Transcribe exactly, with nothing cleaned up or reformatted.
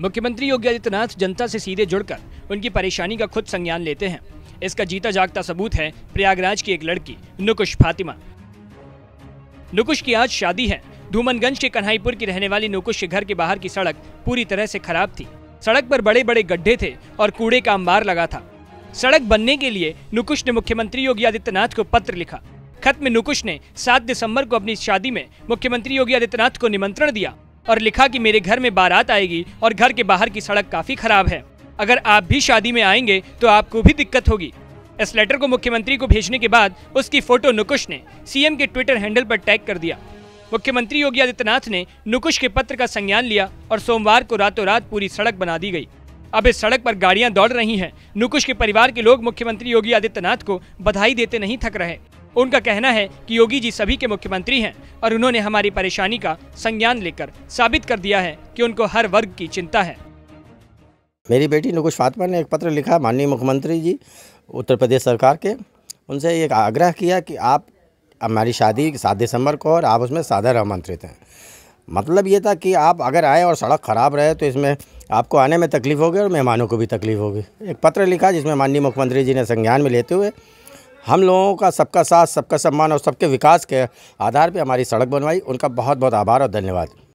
मुख्यमंत्री योगी आदित्यनाथ जनता से सीधे जुड़कर उनकी परेशानी का खुद संज्ञान लेते हैं। इसका जीता जागता सबूत है प्रयागराज की एक लड़की नुकुश फातिमा। नुकुश की आज शादी है। धूमनगंज के कन्हाईपुर की रहने वाली नुकुश के घर के बाहर की सड़क पूरी तरह से खराब थी। सड़क पर बड़े बड़े गड्ढे थे और कूड़े का अंबार लगा था। सड़क बनने के लिए नुकुश ने मुख्यमंत्री योगी आदित्यनाथ को पत्र लिखा। खत में नुकुश ने सात दिसंबर को अपनी शादी में मुख्यमंत्री योगी आदित्यनाथ को निमंत्रण दिया और लिखा कि मेरे घर में बारात आएगी और घर के बाहर की सड़क काफी खराब है। अगर आप भी शादी में आएंगे तो आपको भी दिक्कत होगी। इस लेटर को मुख्यमंत्री को भेजने के बाद उसकी फोटो नुकुश ने सीएम के ट्विटर हैंडल पर टैग कर दिया। मुख्यमंत्री योगी आदित्यनाथ ने नुकुश के पत्र का संज्ञान लिया और सोमवार को रातों रात पूरी सड़क बना दी गई। अब इस सड़क पर गाड़ियां दौड़ रही हैं। नुकुश के परिवार के लोग मुख्यमंत्री योगी आदित्यनाथ को बधाई देते नहीं थक रहे। उनका कहना है कि योगी जी सभी के मुख्यमंत्री हैं और उन्होंने हमारी परेशानी का संज्ञान लेकर साबित कर दिया है कि उनको हर वर्ग की चिंता है। मेरी बेटी नुकुश फातिमा ने एक पत्र लिखा माननीय मुख्यमंत्री जी उत्तर प्रदेश सरकार के, उनसे एक आग्रह किया कि आप हमारी शादी सात दिसंबर को और आप उसमें सादर आमंत्रित हैं। मतलब ये था कि आप अगर आए और सड़क ख़राब रहे तो इसमें आपको आने में तकलीफ़ होगी और मेहमानों को भी तकलीफ़ होगी। एक पत्र लिखा जिसमें माननीय मुख्यमंत्री जी ने संज्ञान में लेते हुए हम लोगों का सबका साथ, सबका सम्मान और सबके विकास के आधार पर हमारी सड़क बनवाई। उनका बहुत बहुत आभार और धन्यवाद।